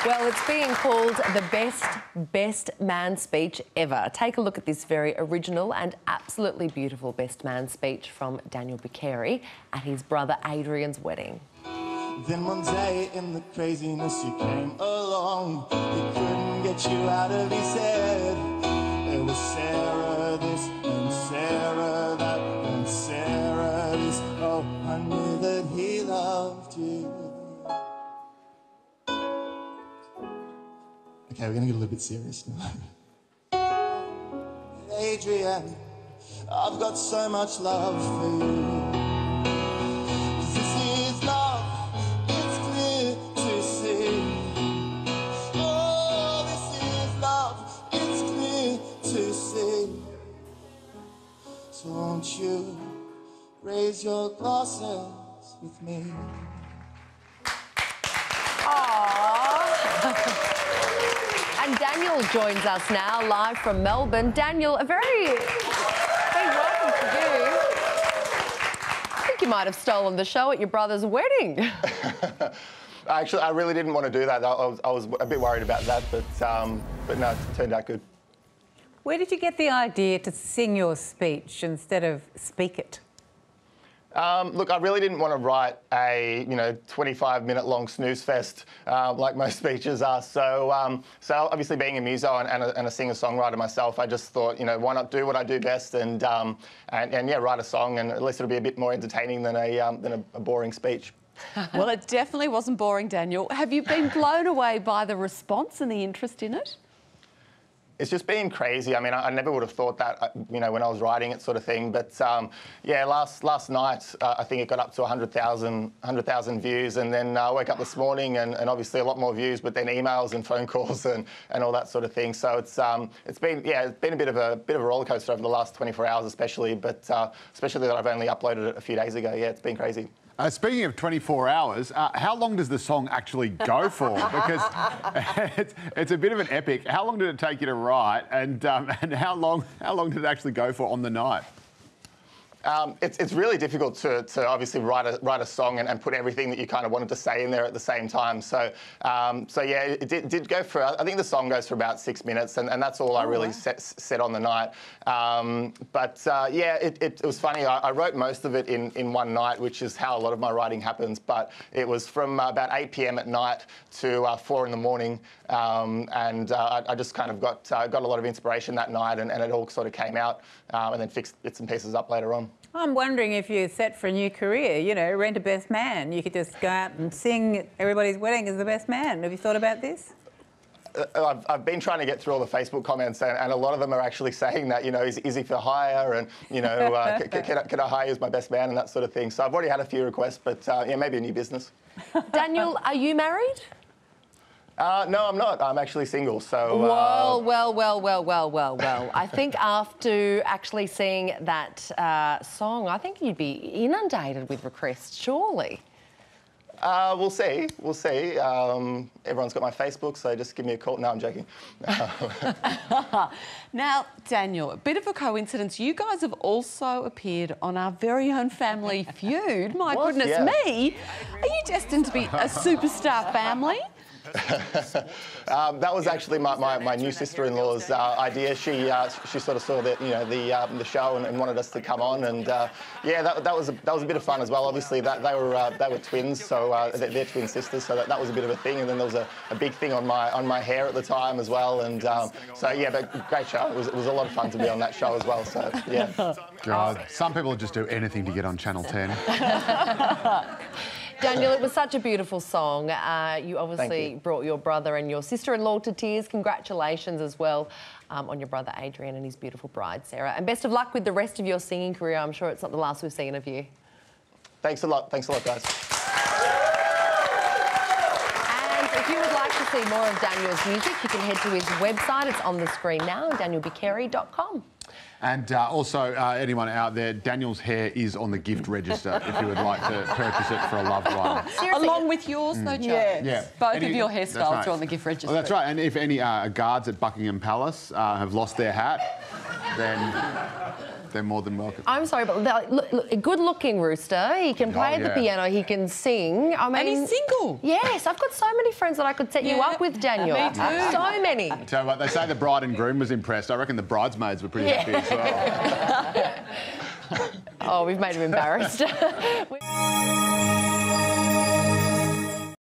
Well, it's being called the best man speech ever. Take a look at this very original and absolutely beautiful best man speech from Daniel Buccheri at his brother Adrian's wedding. Then one day in the craziness you came along. He couldn't get you out of his head. It was Sarah this and Sarah that and Sarah this. Oh, I knew that he loved you. Okay, we're gonna get a little bit serious now. Adrian, I've got so much love for you. 'Cause this is love, it's clear to see. Oh, this is love, it's clear to see. So won't you raise your glasses with me? And Daniel joins us now, live from Melbourne. Daniel, a very welcome to you. I think you might have stolen the show at your brother's wedding. Actually, I really didn't want to do that. I was a bit worried about that, but no, it turned out good. Where did you get the idea to sing your speech instead of speak it? Look, I really didn't want to write a 25-minute long snooze fest like most speeches are. So obviously being a muso and a singer-songwriter myself, I just thought, why not do what I do best and yeah, write a song, and at least it'll be a bit more entertaining than a boring speech. Well, it definitely wasn't boring, Daniel. Have you been blown away by the response and the interest in it? It's just been crazy. I mean, I never would have thought that, when I was writing it, sort of thing. But yeah, last night I think it got up to 100,000 views, and then I woke up this morning and obviously a lot more views, but then emails and phone calls and all that sort of thing. So it's been a bit of a roller coaster over the last 24 hours, especially. But especially that I've only uploaded it a few days ago. Yeah, it's been crazy. Speaking of 24 hours, how long does the song actually go for? Because it's a bit of an epic. How long did it take you to write, and how long did it actually go for on the night? It's really difficult to obviously write a song and put everything that you kind of wanted to say in there at the same time. So yeah, it did go for, I think the song goes for about 6 minutes, and that's all I really set on the night. Yeah, it was funny. I wrote most of it in one night, which is how a lot of my writing happens. But it was from about 8 p.m. at night to 4 in the morning, and I just kind of got a lot of inspiration that night, and it all sort of came out, and then fixed bits and pieces up later on. I'm wondering if you're set for a new career, rent a best man. You could just go out and sing at everybody's wedding as the best man. Have you thought about this? I've been trying to get through all the Facebook comments, and a lot of them are actually saying that, is he for hire, and, can I hire you as my best man and that sort of thing. So I've already had a few requests, but yeah, maybe a new business. Daniel, are you married? No, I'm not. I'm actually single, so... Well. I think after actually seeing that song, I think you'd be inundated with requests, surely. We'll see. We'll see. Everyone's got my Facebook, so just give me a call. No, I'm joking. Now, Daniel, a bit of a coincidence. You guys have also appeared on our very own Family Feud. My goodness me. Are you destined to be a superstar family? That was actually my new sister-in-law's idea. She sort of saw the show and wanted us to come on, and yeah, that was a bit of fun as well. Obviously, they were twins, so they're twin sisters, so that was a bit of a thing. And then there was a big thing on my hair at the time as well, and so yeah, but great show. It was a lot of fun to be on that show as well. So yeah. God, some people just do anything to get on Channel 10. Daniel, it was such a beautiful song. You obviously brought your brother and your sister-in-law to tears. Congratulations as well on your brother Adrian and his beautiful bride, Sarah. And best of luck with the rest of your singing career. I'm sure it's not the last we've seen of you. Thanks a lot. Thanks a lot, guys. And if you would like to see more of Daniel's music, you can head to his website. It's on the screen now, danielbuccheri.com. And also, anyone out there, Daniel's hair is on the gift register if you would like to purchase it for a loved one. Seriously? Along with yours, though, Joe? Yeah. Both of your hairstyles are on the gift register. Oh, that's right. And if any guards at Buckingham Palace have lost their hat, then they're more than welcome. I'm sorry, but look, a good-looking rooster. He can play the piano. He can sing. I mean, and he's single. Yes, I've got so many friends that I could set you up with, Daniel. Me too. So many. Tell you what, they say the bride and groom was impressed. I reckon the bridesmaids were pretty happy as well. Oh, we've made him embarrassed.